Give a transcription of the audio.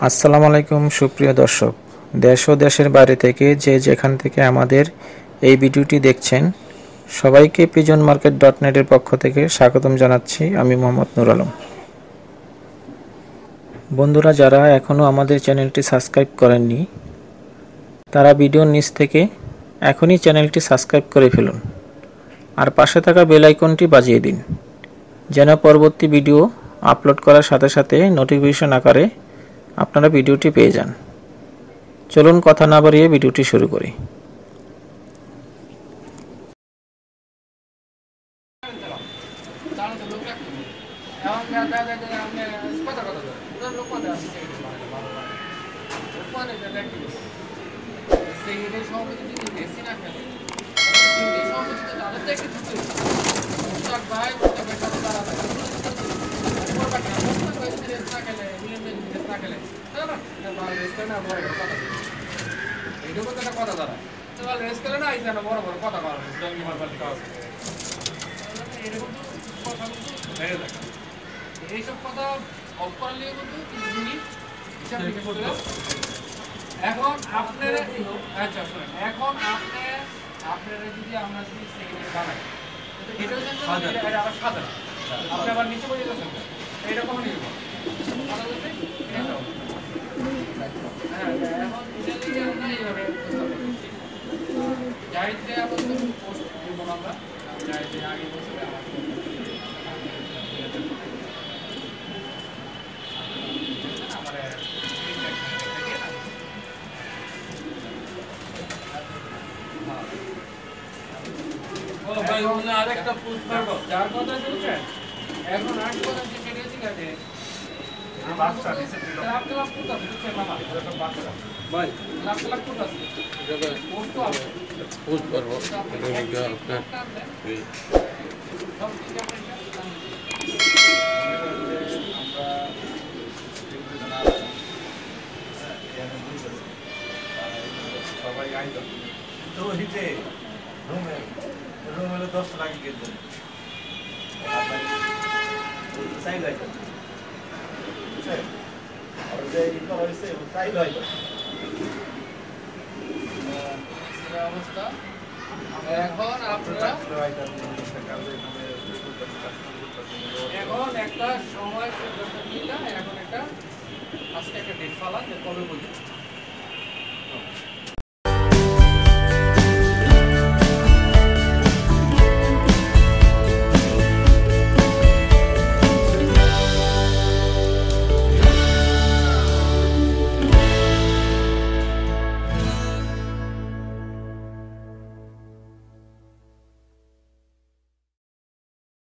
আসসালামু আলাইকুম সুপ্রিয় দর্শক, দেশ ও দেশের বাইরে থেকে যে যেখান থেকে আমাদের এই ভিডিওটি দেখছেন সবাইকে পিজন মার্কেট .net এর পক্ষ থেকে স্বাগতম জানাচ্ছি। আমি মোহাম্মদ নুর আলম। বন্ধুরা, যারা এখনও আমাদের চ্যানেলটি সাবস্ক্রাইব করেননি তারা ভিডিওর নিচ থেকে এখনই চ্যানেলটি সাবস্ক্রাইব করে ফেলুন আর পাশে থাকা বেল আইকনটি বাজিয়ে দিন, যেন পরবর্তী ভিডিও আপলোড করার সাথে সাথে নোটিফিকেশন আকারে আপনারা ভিডিওটি পেয়ে যান। চলুন কথা না বাড়িয়ে ভিডিওটি শুরু করি। এইসব কথা অফ করালে কিন্তু হিসাব লিখে পড়লে এখন আপনারা আচ্ছা শুনেন, এখন আপনারা যদি আমরা যদি সেকেন্ডে বানাই এটা হচ্ছে এটা আবার সাদা, আপনি আবার নিচে বসে যাচ্ছেন এটা কখন নিব সাদা বলতে হ্যাঁ এখন এটা যদি আমরা এইভাবে জাহিদে আপাতত পোস্ট দিব আমরা জাহিদে আগে বসে আমার আরেকটা পোস্ট করবো যার কথা বলছেন এখন 8 কথা যে সেটা ঠিক আছে বাচ্চা নিচে দিল লাখ লাখ কোটা দিচ্ছে মামা এটা বাচ্চা ভাই লাখ লাখ কোটা এটা পোস্ট তো আছে পোস্ট করবো এটা হলো আপনার এই সব ঠিক আছে সবাই আইলো তো হিতে রুম হলো 10 টাকা কেজি সাইড রাখো স্যার আর যে ইনকাম হইছে সাইড রাখো এই অবস্থা এখন আপনারা এখন একটা সময় সিদ্ধান্ত নিলাম, এখন একটা আজকে একটা ডেট ফালা যে কবে বলি